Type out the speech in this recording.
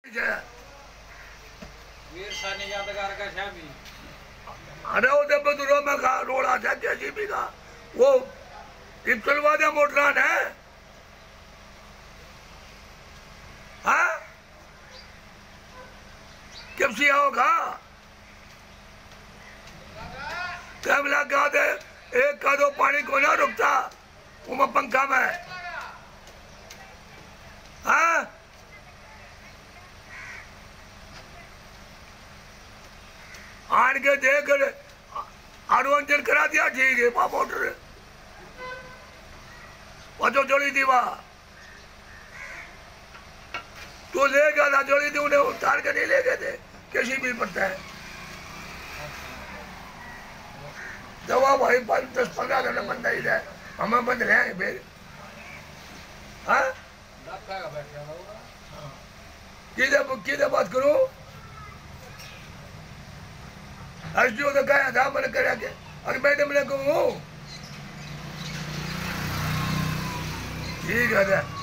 वीरसानी यादगार का शामी। अरे वो जब बदुरो में का रोड़ा था जेसीबी का वो चलवा दे मोटरान है। हाँ कब से होगा कब लगा दे एक का दो पानी को ना रुकता वो पंखा में। हाँ आन के देख आरोजन करा दिया ठीक है मोटर वो जो जोड़ी थी वहां तो ले गया था जोड़ी थी उन्हें उतार के नहीं ले गए थे किसी भी पड़ता है दवा भाई 10-15 घंटे बंद ही रहे हमें बंद रहे फिर। हाँ किधर बात करूं एसडीओ तो कहा था मैंने करा के अरे बैठे मैंने कहूँ ठीक है।